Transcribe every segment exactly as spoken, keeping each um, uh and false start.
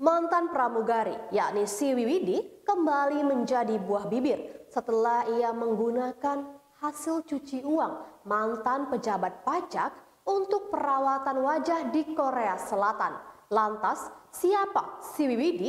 Mantan pramugari yakni Siwi Widi kembali menjadi buah bibir setelah ia menggunakan hasil cuci uang mantan pejabat pajak untuk perawatan wajah di Korea Selatan. Lantas, siapa Siwi Widi?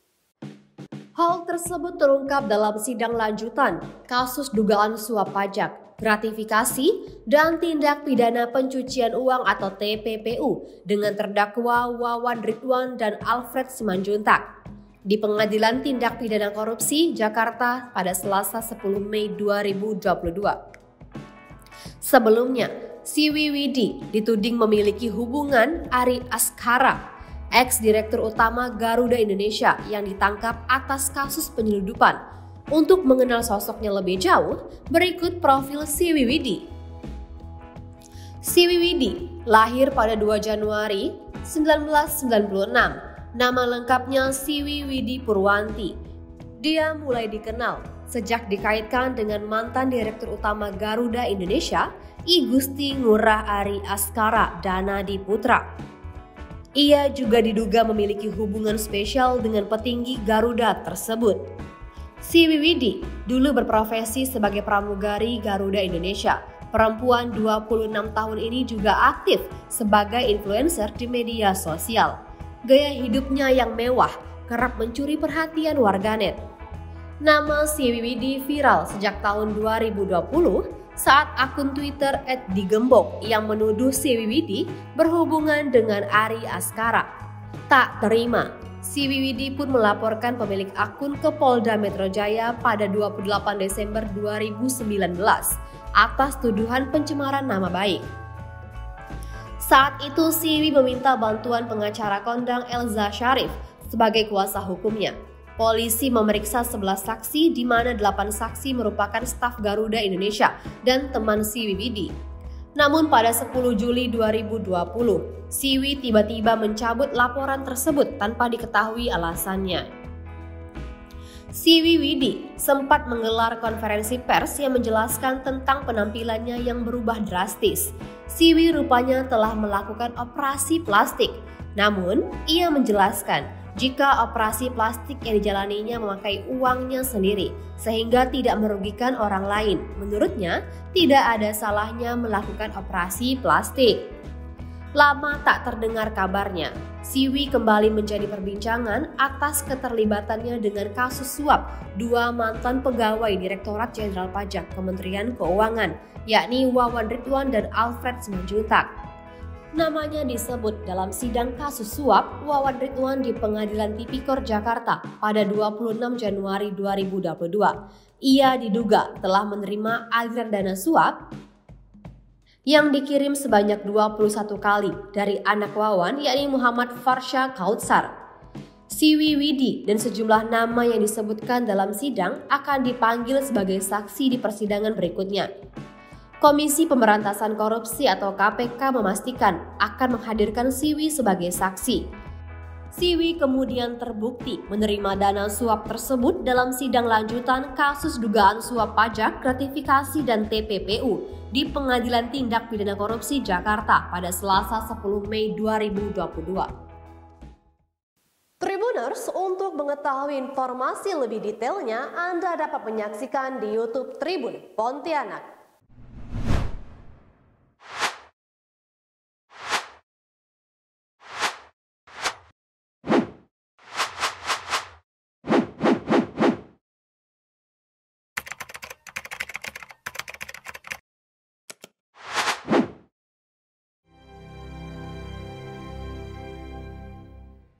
Hal tersebut terungkap dalam sidang lanjutan kasus dugaan suap pajak, gratifikasi, dan tindak pidana pencucian uang atau T P P U dengan terdakwa Wawan Ridwan dan Alfred Simanjuntak di Pengadilan Tindak Pidana Korupsi Jakarta pada Selasa sepuluh Mei dua ribu dua puluh dua. Sebelumnya, Siwi Widi dituding memiliki hubungan Ari Askara, ex-direktur utama Garuda Indonesia yang ditangkap atas kasus penyeludupan. Untuk mengenal sosoknya lebih jauh, berikut profil Siwi Widi. Siwi Widi lahir pada dua Januari seribu sembilan ratus sembilan puluh enam. Nama lengkapnya Siwi Widi Purwanti. Dia mulai dikenal sejak dikaitkan dengan mantan Direktur Utama Garuda Indonesia, I Gusti Ngurah Ari Askara Danadi Putra. Ia juga diduga memiliki hubungan spesial dengan petinggi Garuda tersebut. Siwi Widi dulu berprofesi sebagai pramugari Garuda Indonesia. Perempuan dua puluh enam tahun ini juga aktif sebagai influencer di media sosial. Gaya hidupnya yang mewah kerap mencuri perhatian warganet. Nama Siwi Widi viral sejak tahun dua ribu dua puluh saat akun Twitter et digembok yang menuduh Siwi Widi berhubungan dengan Ari Askara. Tak terima, Siwi Widi pun melaporkan pemilik akun ke Polda Metro Jaya pada dua puluh delapan Desember dua ribu sembilan belas atas tuduhan pencemaran nama baik. Saat itu Siwi meminta bantuan pengacara kondang Elza Syarif sebagai kuasa hukumnya. Polisi memeriksa sebelas saksi di mana delapan saksi merupakan staf Garuda Indonesia dan teman Siwi Widi. Namun pada sepuluh Juli dua ribu dua puluh, Siwi tiba-tiba mencabut laporan tersebut tanpa diketahui alasannya. Siwi Widi sempat menggelar konferensi pers yang menjelaskan tentang penampilannya yang berubah drastis. Siwi rupanya telah melakukan operasi plastik. Namun, ia menjelaskan jika operasi plastik yang dijalaninya memakai uangnya sendiri, sehingga tidak merugikan orang lain. Menurutnya, tidak ada salahnya melakukan operasi plastik. Lama tak terdengar kabarnya, Siwi kembali menjadi perbincangan atas keterlibatannya dengan kasus suap dua mantan pegawai Direktorat Jenderal Pajak Kementerian Keuangan, yakni Wawan Ridwan dan Alfred Simanjuntak. Namanya disebut dalam sidang kasus suap Wawan Ridwan di Pengadilan Tipikor Jakarta pada dua puluh enam Januari dua ribu dua puluh dua. Ia diduga telah menerima aliran dana suap yang dikirim sebanyak dua puluh satu kali dari anak Wawan yakni Muhammad Farsha Kautsar. Siwi Widi dan sejumlah nama yang disebutkan dalam sidang akan dipanggil sebagai saksi di persidangan berikutnya. Komisi Pemberantasan Korupsi atau K P K memastikan akan menghadirkan Siwi sebagai saksi. Siwi kemudian terbukti menerima dana suap tersebut dalam sidang lanjutan kasus dugaan suap pajak, gratifikasi, dan T P P U di Pengadilan Tindak Pidana Korupsi Jakarta pada Selasa sepuluh Mei dua ribu dua puluh dua. Tribuners, untuk mengetahui informasi lebih detailnya, Anda dapat menyaksikan di YouTube Tribun Pontianak.